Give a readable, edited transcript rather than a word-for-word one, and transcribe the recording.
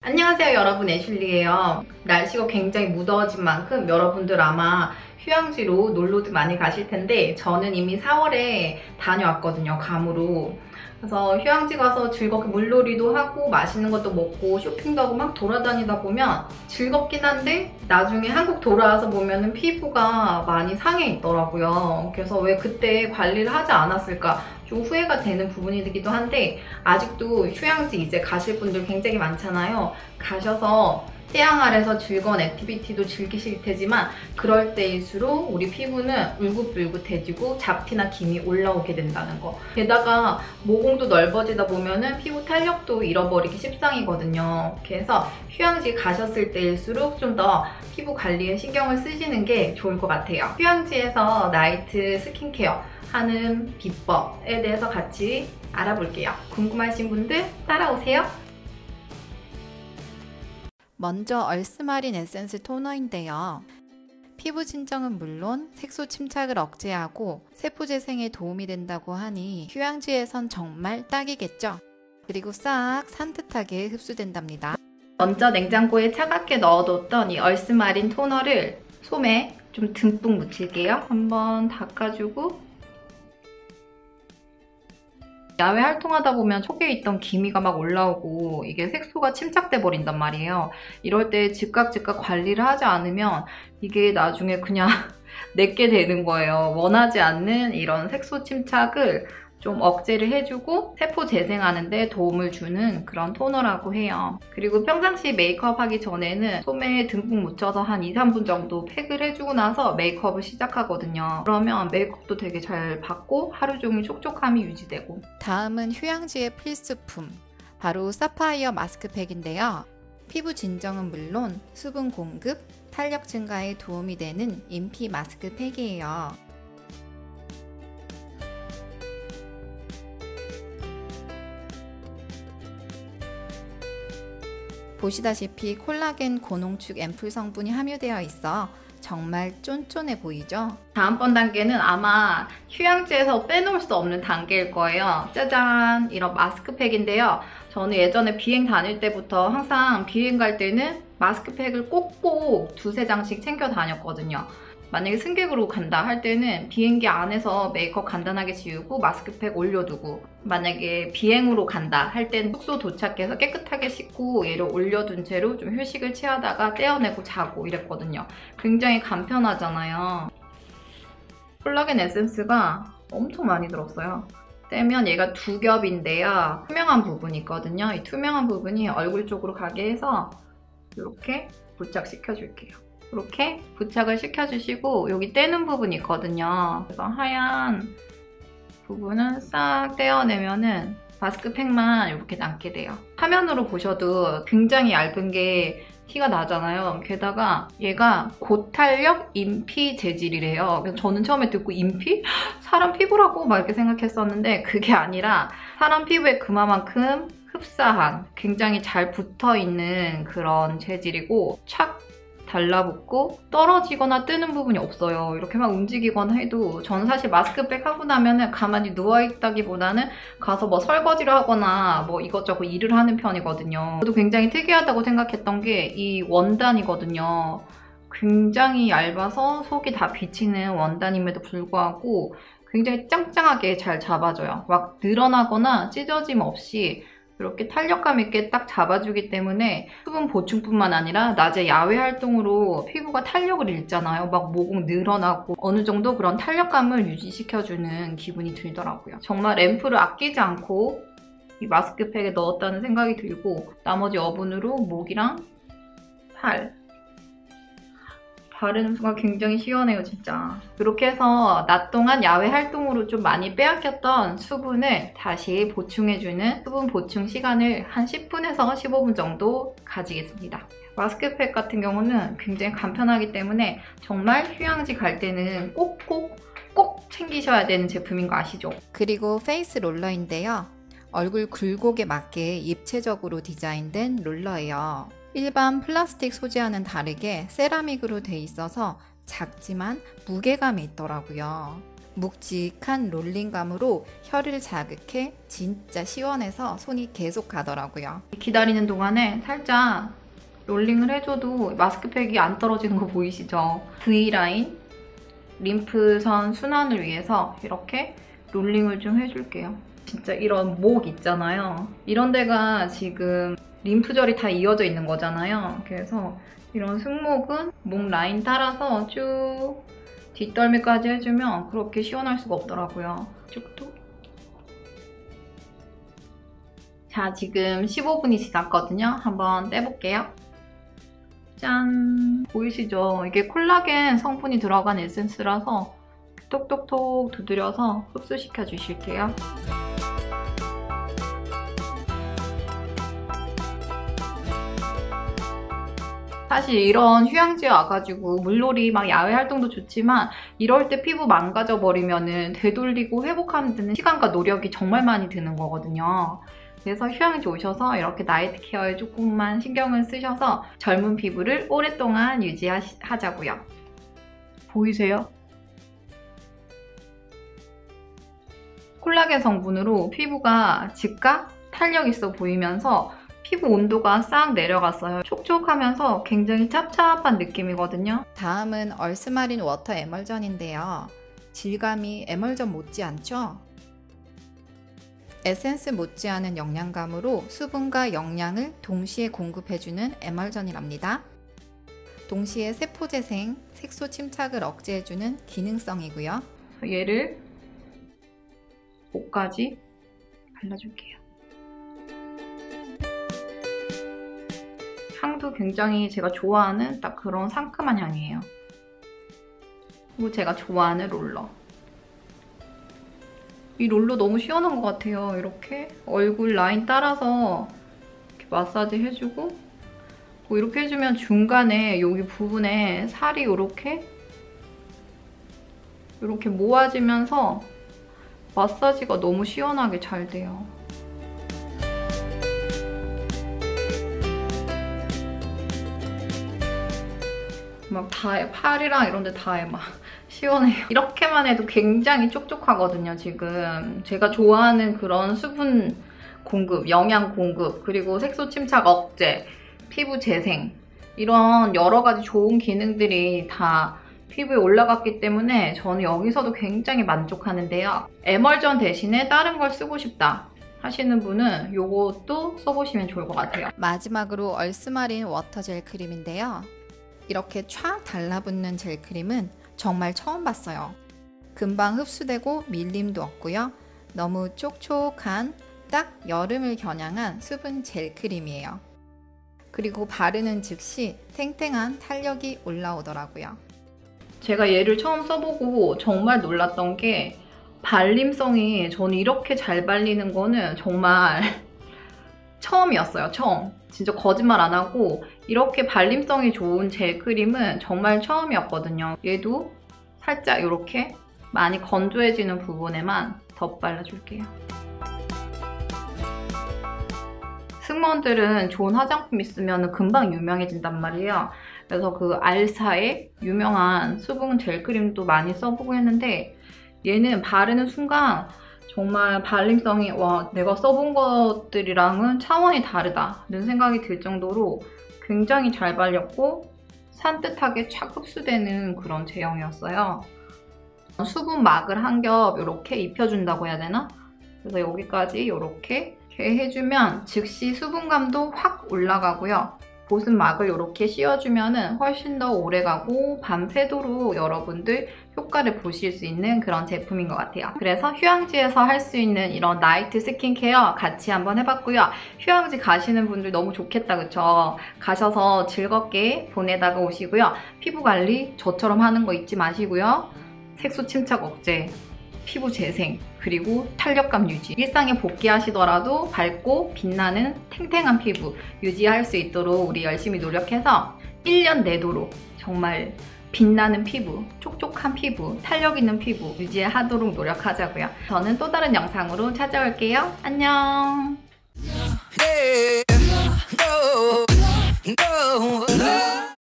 안녕하세요 여러분, 애슐리예요. 날씨가 굉장히 무더워진 만큼 여러분들 아마 휴양지로 놀러도 많이 가실 텐데 저는 이미 4월에 다녀왔거든요, 괌으로. 그래서 휴양지 가서 즐겁게 물놀이도 하고 맛있는 것도 먹고 쇼핑도 하고 막 돌아다니다 보면 즐겁긴 한데 나중에 한국 돌아와서 보면은 피부가 많이 상해 있더라고요. 그래서 왜 그때 관리를 하지 않았을까 좀 후회가 되는 부분이기도 한데, 아직도 휴양지 이제 가실 분들 굉장히 많잖아요. 가셔서 태양 아래서 즐거운 액티비티도 즐기실 테지만 그럴 때일수록 우리 피부는 울긋불긋해지고 잡티나 김이 올라오게 된다는 거. 게다가 모공도 넓어지다 보면은 피부 탄력도 잃어버리기 십상이거든요. 그래서 휴양지 가셨을 때일수록 좀 더 피부 관리에 신경을 쓰시는 게 좋을 것 같아요. 휴양지에서 나이트 스킨케어 하는 비법에 대해서 같이 알아볼게요. 궁금하신 분들 따라오세요. 먼저 얼스마린 에센스 토너인데요. 피부 진정은 물론 색소 침착을 억제하고 세포 재생에 도움이 된다고 하니 휴양지에선 정말 딱이겠죠. 그리고 싹 산뜻하게 흡수된답니다. 먼저 냉장고에 차갑게 넣어뒀던 이 얼스마린 토너를 솜에 좀 듬뿍 묻힐게요. 한번 닦아주고, 야외 활동하다 보면 속에 있던 기미가 막 올라오고 이게 색소가 침착돼 버린단 말이에요. 이럴 때 즉각 관리를 하지 않으면 이게 나중에 그냥 내게 되는 거예요. 원하지 않는 이런 색소 침착을 좀 억제를 해주고 세포 재생하는 데 도움을 주는 그런 토너라고 해요. 그리고 평상시 메이크업 하기 전에는 솜에 듬뿍 묻혀서 한 2-3분 정도 팩을 해주고 나서 메이크업을 시작하거든요. 그러면 메이크업도 되게 잘 받고 하루 종일 촉촉함이 유지되고. 다음은 휴양지의 필수품, 바로 사파이어 마스크팩인데요. 피부 진정은 물론 수분 공급, 탄력 증가에 도움이 되는 인피 마스크팩이에요. 보시다시피 콜라겐 고농축 앰플 성분이 함유되어 있어 정말 쫀쫀해 보이죠? 다음번 단계는 아마 휴양지에서 빼놓을 수 없는 단계일 거예요. 짜잔! 이런 마스크팩인데요. 저는 예전에 비행 다닐 때부터 항상 비행 갈 때는 마스크팩을 꼭꼭 2-3장씩 챙겨 다녔거든요. 만약에 승객으로 간다 할 때는 비행기 안에서 메이크업 간단하게 지우고 마스크팩 올려두고, 만약에 비행으로 간다 할 때는 숙소 도착해서 깨끗하게 씻고 얘를 올려둔 채로 좀 휴식을 취하다가 떼어내고 자고 이랬거든요. 굉장히 간편하잖아요. 콜라겐 에센스가 엄청 많이 들었어요. 떼면 얘가 2겹인데요. 투명한 부분이 있거든요. 이 투명한 부분이 얼굴 쪽으로 가게 해서 이렇게 부착시켜줄게요. 이렇게 부착을 시켜주시고 여기 떼는 부분이 있거든요. 그래서 하얀 부분은 싹 떼어내면은 마스크팩만 이렇게 남게 돼요. 화면으로 보셔도 굉장히 얇은 게 티가 나잖아요. 게다가 얘가 고탄력 인피 재질이래요. 그래서 저는 처음에 듣고 인피? 사람 피부라고 막 이렇게 생각했었는데 그게 아니라 사람 피부에 그만큼 흡사한, 굉장히 잘 붙어있는 그런 재질이고 착 달라붙고 떨어지거나 뜨는 부분이 없어요. 이렇게 막 움직이거나 해도 저는 사실 마스크팩 하고 나면은 가만히 누워있다기보다는 가서 뭐 설거지를 하거나 뭐 이것저것 일을 하는 편이거든요. 저도 굉장히 특이하다고 생각했던 게 이 원단이거든요. 굉장히 얇아서 속이 다 비치는 원단임에도 불구하고 굉장히 짱짱하게 잘 잡아줘요. 막 늘어나거나 찢어짐 없이 이렇게 탄력감 있게 딱 잡아주기 때문에 수분 보충뿐만 아니라 낮에 야외 활동으로 피부가 탄력을 잃잖아요. 막 모공 늘어나고 어느 정도 그런 탄력감을 유지시켜주는 기분이 들더라고요. 정말 앰플을 아끼지 않고 이 마스크팩에 넣었다는 생각이 들고 나머지 여분으로 목이랑 팔 바르는 순간 굉장히 시원해요, 진짜. 그렇게 해서 낮 동안 야외 활동으로 좀 많이 빼앗겼던 수분을 다시 보충해주는 수분 보충 시간을 한 10분에서 15분 정도 가지겠습니다. 마스크팩 같은 경우는 굉장히 간편하기 때문에 정말 휴양지 갈 때는 꼭 챙기셔야 되는 제품인 거 아시죠? 그리고 페이스 롤러인데요. 얼굴 굴곡에 맞게 입체적으로 디자인된 롤러예요. 일반 플라스틱 소재와는 다르게 세라믹으로 돼 있어서 작지만 무게감이 있더라고요. 묵직한 롤링감으로 혀를 자극해 진짜 시원해서 손이 계속 가더라고요. 기다리는 동안에 살짝 롤링을 해줘도 마스크팩이 안 떨어지는 거 보이시죠? V라인, 림프선 순환을 위해서 이렇게 롤링을 좀 해줄게요. 진짜 이런 목 있잖아요. 이런 데가 지금 림프절이 다 이어져 있는 거잖아요. 그래서 이런 승모근, 목 라인 따라서 쭉 뒷덜미까지 해주면 그렇게 시원할 수가 없더라고요. 쭉쭉. 자, 지금 15분이 지났거든요. 한번 떼볼게요. 짠! 보이시죠? 이게 콜라겐 성분이 들어간 에센스라서 톡톡톡 두드려서 흡수시켜 주실게요. 사실 이런 휴양지에 와가지고 물놀이 막 야외 활동도 좋지만 이럴 때 피부 망가져 버리면은 되돌리고 회복하는 데는 시간과 노력이 정말 많이 드는 거거든요. 그래서 휴양지 오셔서 이렇게 나이트 케어에 조금만 신경을 쓰셔서 젊은 피부를 오랫동안 유지하자고요. 보이세요? 콜라겐 성분으로 피부가 즉각 탄력 있어 보이면서 피부 온도가 싹 내려갔어요. 촉촉하면서 굉장히 찹찹한 느낌이거든요. 다음은 얼스마린 워터 에멀전인데요. 질감이 에멀전 못지않죠? 에센스 못지않은 영양감으로 수분과 영양을 동시에 공급해주는 에멀전이랍니다. 동시에 세포재생, 색소 침착을 억제해주는 기능성이고요. 얘를 목까지 발라줄게요. 향도 굉장히 제가 좋아하는 딱 그런 상큼한 향이에요. 그리고 제가 좋아하는 롤러. 이 롤러 너무 시원한 것 같아요. 이렇게 얼굴 라인 따라서 이렇게 마사지 해주고 뭐 이렇게 해주면 중간에 여기 부분에 살이 이렇게 모아지면서 마사지가 너무 시원하게 잘 돼요. 막 다해, 팔이랑 이런 데 다해 막 시원해요. 이렇게만 해도 굉장히 촉촉하거든요, 지금. 제가 좋아하는 그런 수분 공급, 영양 공급, 그리고 색소 침착 억제, 피부 재생 이런 여러 가지 좋은 기능들이 다 피부에 올라갔기 때문에 저는 여기서도 굉장히 만족하는데요. 에멀전 대신에 다른 걸 쓰고 싶다 하시는 분은 이것도 써보시면 좋을 것 같아요. 마지막으로 얼스마린 워터 젤 크림인데요. 이렇게 촥 달라붙는 젤 크림은 정말 처음 봤어요. 금방 흡수되고 밀림도 없고요. 너무 촉촉한 딱 여름을 겨냥한 수분 젤 크림이에요. 그리고 바르는 즉시 탱탱한 탄력이 올라오더라고요. 제가 얘를 처음 써보고 정말 놀랐던 게 발림성이 저는 이렇게 잘 발리는 거는 정말 처음이었어요. 처음. 진짜 거짓말 안 하고 이렇게 발림성이 좋은 젤 크림은 정말 처음이었거든요. 얘도 살짝 이렇게 많이 건조해지는 부분에만 덧발라줄게요. 승무원들은 좋은 화장품 있으면 금방 유명해진단 말이에요. 그래서 그 알사의 유명한 수분 젤 크림도 많이 써보고 했는데 얘는 바르는 순간 정말 발림성이 와, 내가 써본 것들이랑은 차원이 다르다는 생각이 들 정도로 굉장히 잘 발렸고 산뜻하게 착 흡수되는 그런 제형이었어요. 수분막을 한 겹 이렇게 입혀준다고 해야 되나? 그래서 여기까지 이렇게 해주면 즉시 수분감도 확 올라가고요. 보습막을 이렇게 씌워주면 훨씬 더 오래가고 밤새도록 여러분들 효과를 보실 수 있는 그런 제품인 것 같아요. 그래서 휴양지에서 할 수 있는 이런 나이트 스킨케어 같이 한번 해봤고요. 휴양지 가시는 분들 너무 좋겠다, 그쵸? 가셔서 즐겁게 보내다가 오시고요. 피부 관리 저처럼 하는 거 잊지 마시고요. 색소 침착 억제, 피부 재생, 그리고 탄력감 유지. 일상에 복귀하시더라도 밝고 빛나는 탱탱한 피부 유지할 수 있도록 우리 열심히 노력해서 1년 내도록 정말 빛나는 피부, 촉촉한 피부, 탄력 있는 피부 유지하도록 노력하자고요. 저는 또 다른 영상으로 찾아올게요. 안녕!